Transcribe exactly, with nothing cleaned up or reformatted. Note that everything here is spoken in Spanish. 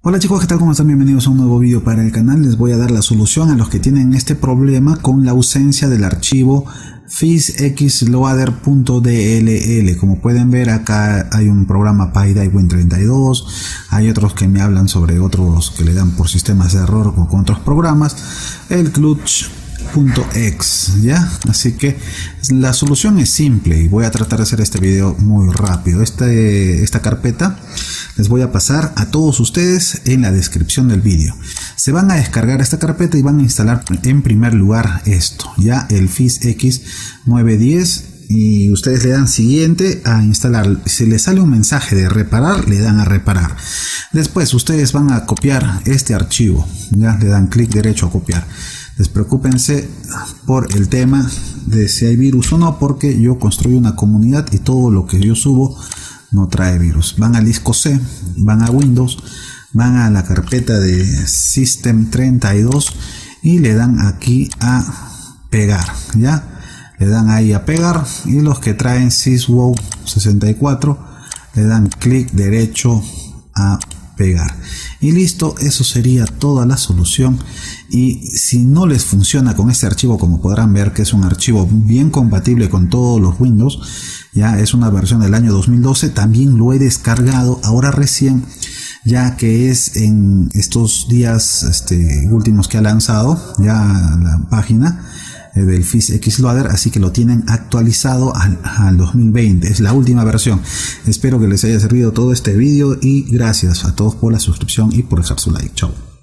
Hola chicos, ¿qué tal? ¿Cómo están? Bienvenidos a un nuevo vídeo para el canal. Les voy a dar la solución a los que tienen este problema con la ausencia del archivo physxloader punto d l l. Como pueden ver, acá hay un programa PyDie Win treinta y dos, hay otros que me hablan sobre otros que le dan por sistemas de error con otros programas, el clutch punto x, ¿ya? Así que la solución es simple y voy a tratar de hacer este video muy rápido. Este, esta carpeta les voy a pasar a todos ustedes en la descripción del vídeo. Se van a descargar esta carpeta y van a instalar en primer lugar esto, ya el physx nueve diez, y ustedes le dan siguiente a instalar. Si les sale un mensaje de reparar, le dan a reparar. Después ustedes van a copiar este archivo, ya le dan clic derecho a copiar. Despreocúpense por el tema de si hay virus o no, porque yo construyo una comunidad y todo lo que yo subo no trae virus. Van al disco C, van a Windows, van a la carpeta de System treinta y dos y le dan aquí a pegar, ya le dan ahí a pegar, y los que traen syswow sesenta y cuatro le dan clic derecho a pegar y listo. Eso sería toda la solución. Y si no les funciona con este archivo, como podrán ver que es un archivo bien compatible con todos los Windows, ya es una versión del año dos mil doce, también lo he descargado ahora recién, ya que es en estos días este, últimos que ha lanzado ya la página del physxloader, así que lo tienen actualizado al, al dos mil veinte, es la última versión. Espero que les haya servido todo este vídeo y gracias a todos por la suscripción y por dejar su like. Chao.